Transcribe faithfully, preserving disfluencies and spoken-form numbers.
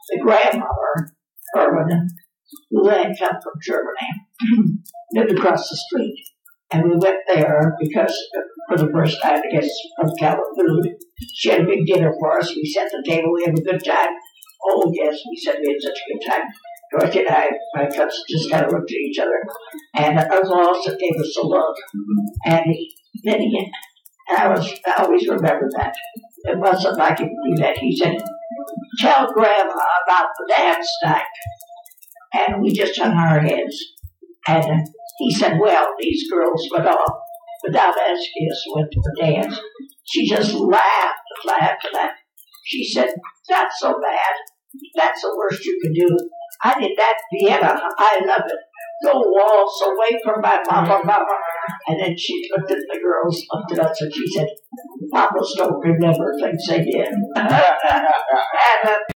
the grandmother, Irwin, who had come from Germany, lived across the street. And we went there because for the first time, I guess, of California. She had a big dinner for us. We sat at the table. We had a good time. Oh, yes, we said we had such a good time. Dorothy and I, my cousins, just kind of looked at each other. And Uncle also gave us a look. And he, then he, and I, was, I always remember that. It wasn't like he do that. He said, tell Grandma about the dance night. And we just hung our heads. And he said, well, these girls went off without asking us went to the dance. She just laughed and laughed and laughed. She said, not so bad. That's the worst you can do. I did that in Vienna. I love it. Go waltz away from my mama, mama. And then she looked at the girls, looked at us, and she said, Papas don't remember things they did. and, uh,